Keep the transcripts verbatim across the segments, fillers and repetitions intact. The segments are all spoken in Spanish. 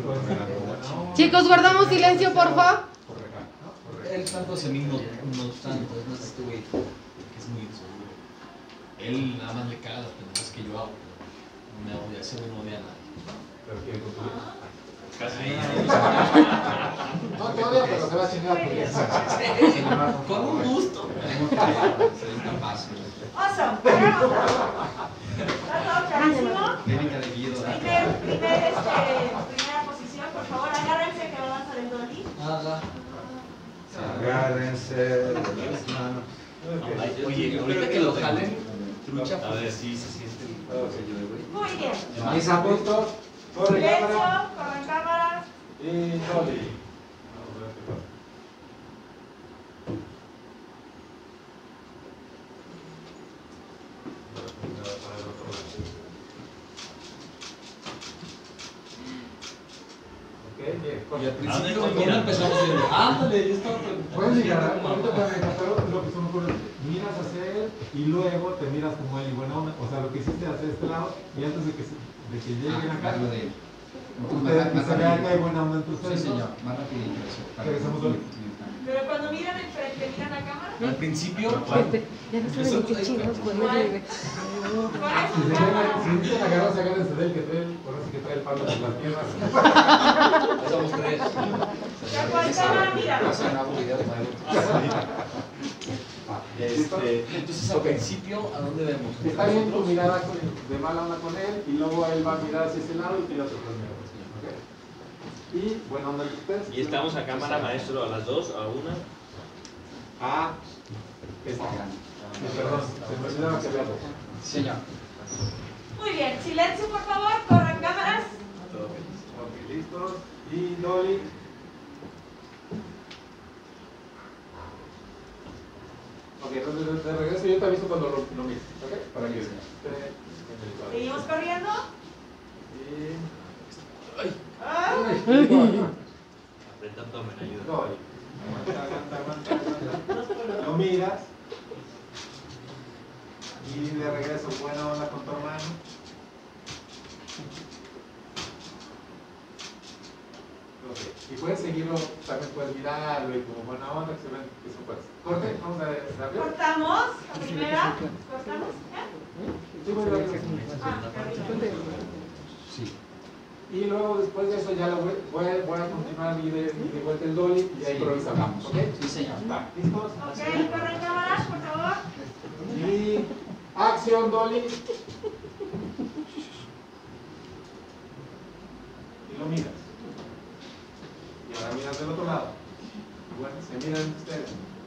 Chicos, guardamos silencio, por favor. Él tanto hacia mí no, no tanto, es más este güey que es muy inseguro. Él nada más le caga las pendejas que yo hago, pero no me odia, ese güey no odia a nadie. Casi. No te odia, pero se va a chingar por eso. Con un gusto. Soy incapaz. Oso, bravo. Está todo clarísimo. Clínica de Guido. Primer, primer, este, primera posición, por favor, agárrense que va a avanzar el dolly. Nada. Agárrense de las manos. Oye, ahorita que lo jalen, trucha. A ver, sí se siente el Muy bien. Mis apuntos. Corre Silencio, cámara. corren cámaras. Y Dolly. Ok, bien. Y al principio, ¿cómo empezamos viendo? Ándale, yo estaba preguntando. Puedes mirar, ahorita te voy a pero lo que se me ocurre, miras hacia él y luego te miras como él y buena onda. O sea, lo que hiciste hacia este lado y antes de que, se- de que lleguen acá, Hablo de él. ustedes y se vea que hay buena onda entre ustedes. Sí, señor, más rapidito eso. Regresamos, Dolly. Pero cuando miran enfrente, miran la cámara. Al principio, Este, ya no saben ni qué chingados cuando llegue. Con Si se eso, quieren, si dicen agarrarse, agárrense de él, que trae, por eso que trae el palo de las piernas. ya somos tres. ya cual cámara, mira. Este, entonces al principio, ¿a dónde vemos? Está bien tu mirada con- de mala onda con él y luego él va a mirar hacia ese lado y tira otro mira. ¿Ok? Y buena onda entre ustedes. Y estamos a cámara, maestro, a las dos, a una. Ah, esta. Perdón, se me olvidaba que había dos. Señor. Muy bien, silencio por favor, corran cámaras. Ok, listos. Y Dolly. Ok, entonces de, de regreso yo te aviso cuando lo, lo mires, ¿ok? Para que esté en el cuadro. Seguimos corriendo. Y... Ah, Aprieta abdomen, ayuda. Dolly. Aguanta, aguanta, aguanta, aguanta. Lo miras. Y de regreso, buena onda con tu hermano. Ok, y puedes seguirlo, también puedes mirarlo y como buena onda, que se ven que eso puedes. Corte, vamos a ver, rápido. cortamos. La primera. Cortamos. ¿Ya? Sí, voy a ver. Ah, arriba. Sí. Y luego después de eso ya lo voy, voy, a, voy a continuar mi de, mi de vuelta el dolly y ahí improvisamos, ¿ok? Sí, señor. Va, ¿listos? Ok, corren cámaras, por favor. Y acción, dolly. Y lo miras. Y ahora miras del otro lado. Y bueno, se miran ustedes.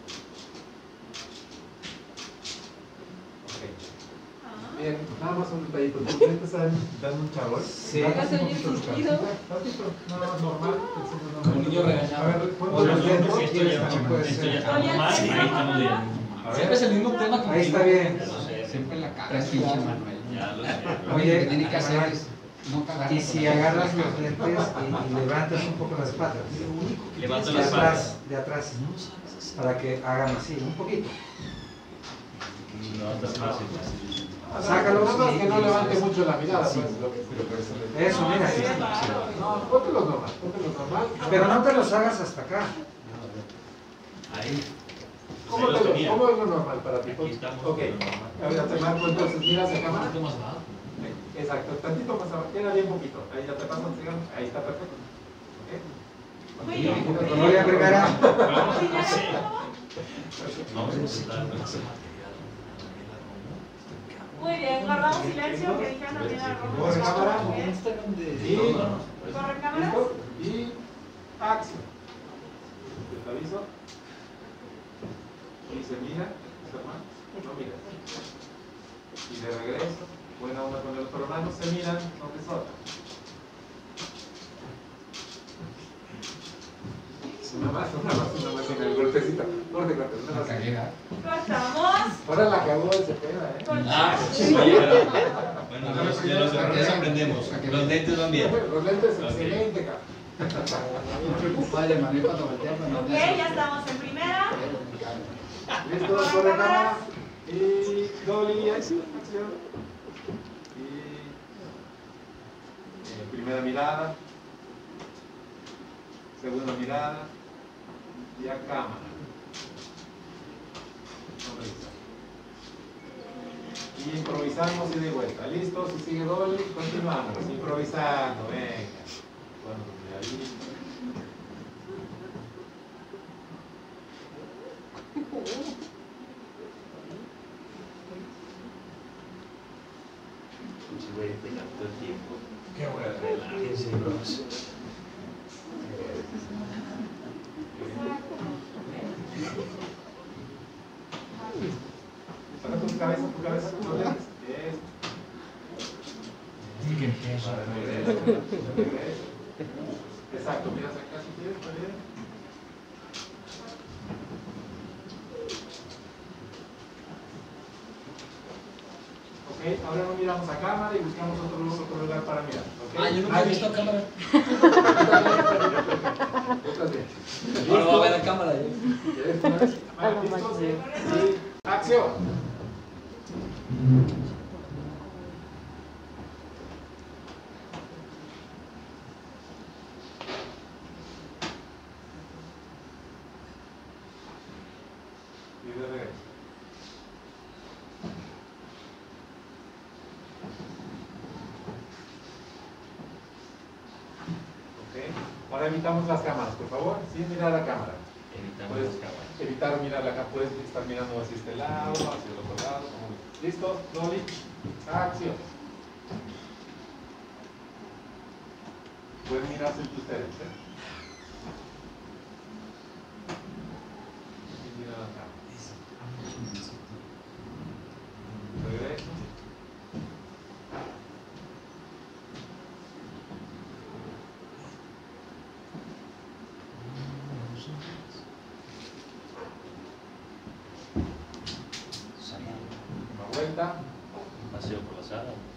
Ok. Bien, nada más un detallito. ¿Tus lentes dan, dan un chabón? Sí. Hágase un suspiro. Tantito, nada más normal. Como niño regañado. A ver, O ponte los los lentes lentes. quieres también puede Esto ya ser. estamos mal, ahí estamos bien. A Siempre ver. es el mismo tema que Ahí está bien. Siempre en la cara, pinche Manuel. Ya lo sé. Oye, Lo que tiene que hacer es no cagar. Y si agarras los lentes y, y levantas un poco las patas. Levanto De las atrás, patas. de atrás. Para que hagan así, un poquito. No, está fácil. Sácalos Nada más y- que no y- levante mucho la mirada, pues. Lo que, lo que se le- Eso, mira. No, póntelos normal, póntelos normal. Pero no te los hagas hasta acá. Ahí. ¿Cómo, Ahí lo te lo, tenía. ¿Cómo es lo normal para ti? Aquí estamos. Ok. A ver, te marco entonces, mira hacia Un cámara. poquito más abajo. Exacto, tantito más abajo. Queda bien poquito. Ahí ya te pasan, digamos. Ahí está perfecto. ¿Ok? Muy bien. Gloria Vergara. Vamos. Silencio, Sí. por favor. Vamos a presentar ese Muy bien, guardamos silencio, que dijeron también a Romo. Corre cámara. Muy bien. Y, Corren cámaras. ¿listo? Y acción. Te aviso. Y se mira, se hermano, no mira. Y de regreso, buena onda con el otro hermano, se miran, no te soltan. Una más, una más, una más en el golpecito. Corte, corte, una La más. cagué, ¿verdad? Cortamos. Ahora la cagó el Cepeda, ¿eh? Ah, sí, oye, bueno, de los, de los errores aprendemos. Los lentes van bien. Los lentes, Ok. excelente, cara. Vale, Manuel, cuando voltea, cuando Ok, ya estamos en primera. Listo, corre cámara. Y Dolly, acción. Y eh, primera mirada. Segunda mirada. Y a cámara. Sonrisa. Y improvisamos y de vuelta. ¿Listo? Si sigue Dolly, continuamos. Improvisando, venga. Bueno, ahí. Qué bueno. Relájense, bros. Saca tu cabeza, tu cabeza, tu cabeza. Eso. Y que empieza. Exacto, mira acá si quieres, está bien. Ok, ahora no miramos a cámara y buscamos otro, otro lugar para mirar. ¿Okay? Ah, yo nunca he visto a cámara. Otras veces. Ahora va a ver a cámara. ¿eh? Bueno, ¿listos? Sí. ¡Acción! Y de regreso. Ok. Ahora evitamos las cámaras, por favor, sin mirar a la cámara. Evitamos Puedes las cámaras. evitar mirar la cámara, puedes estar mirando hacia este lado, hacia el otro lado. Como... ¿Listo? Dolly. Acción. Pueden mirar hacia ustedes, ¿eh? Sin mirar a la cámara. Regreso. Una vuelta. Un paseo por la sala.